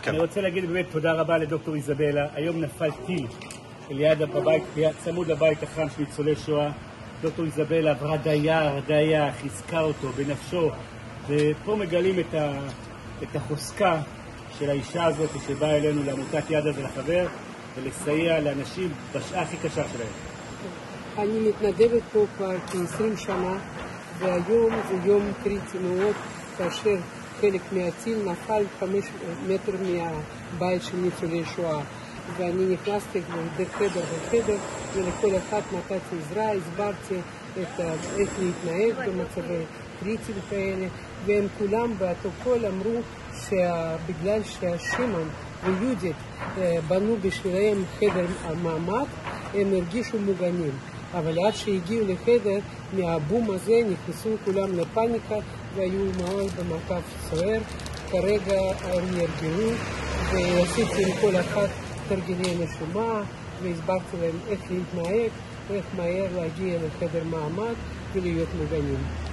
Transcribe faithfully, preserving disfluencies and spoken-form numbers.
אני רוצה להגיד באמת תודה רבה לדוקטור איזבלה. היום נפל טיל ליד הבית, צמוד לבית החם של ניצולי שואה. דוקטור איזבלה עברה דייר, דייר, חיזקה אותו בנפשו, ופה מגלים את, ה, את החוזקה של האישה הזאת שבאה אלינו לעמותת יד הזה לחבר, ולסייע לאנשים בשעה הכי קשה שלהם. אני מתנדבת פה כבר כ-עשרים שנה, והיום זה יום קריטי מאוד, כאשר חלק מהטיל נפל חמש מטר מהבית של ניצולי שואה. ואני נכנסתי לחדר בחדר, ולכל אחד נתתי עזרה, הסברתי את, איך להתנהג במצבי קריטיים כאלה, והם כולם באותו קול אמרו שבגלל שהשמעון ויהודית בנו בשבילם חדר מעמד, הם הרגישו מוגנים. אבל עד שהגיעו לחדר, מהבום הזה נכנסו כולם לפניקה והיו ממש במצב סוער. כרגע הם נרגעו ועשיתי עם כל אחד תרגילי נשימה והסברתי להם איך להתנהג ואיך מהר להגיע לחדר מעמד ולהיות מוגנים.